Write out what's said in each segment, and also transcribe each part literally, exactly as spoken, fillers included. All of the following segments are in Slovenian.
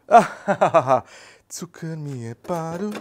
Cukor mi je padel.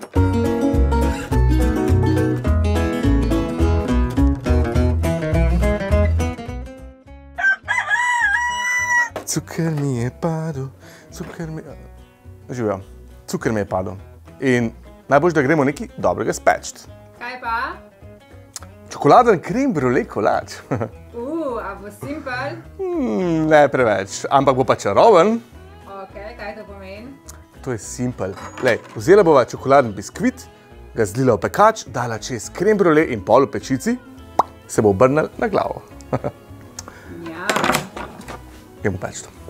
Cukor mi je padel, cukor mi je... Živijo, cukor mi je padel. In najboljš, da gremo nekaj dobrega speč. Kaj pa? Čokoladen krem brule kolač. Uh, a bo simpel? Hmm, ne preveč, ampak bo pa čaroven. Ok, kaj to pomeni? To je simpel. Lej, vzela bova čokoladen biskvit, ga zlila v pekač, dala čez krem brule in pol v pečici, se bo obrnil na glavo. Ja. Gremo peč to.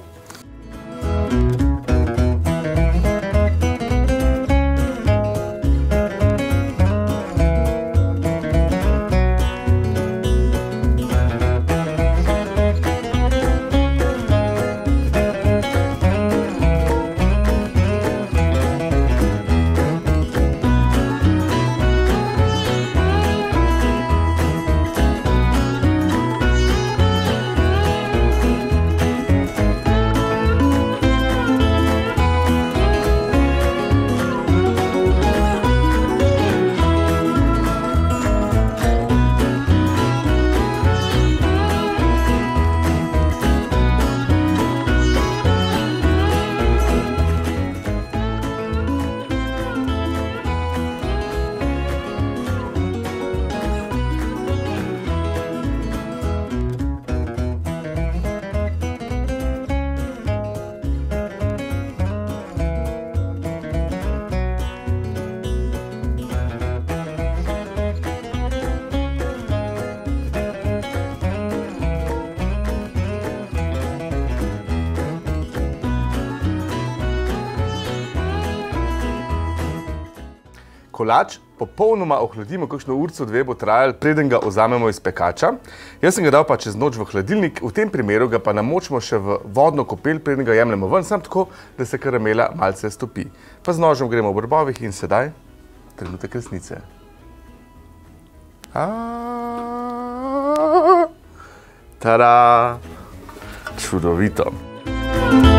Kolač popolnoma ohladimo, kakšno urco dve bo trajal, preden ga vzamemo iz pekača. Jaz sem ga dal pa čez noč v hladilnik, v tem primeru ga pa namočimo še v vodno kopel, preden ga jemljemo ven, samo tako, da se karamela malce stopi. Pa z nožem gremo v brbovih in sedaj trenutek resnice. Tada! Čudovito!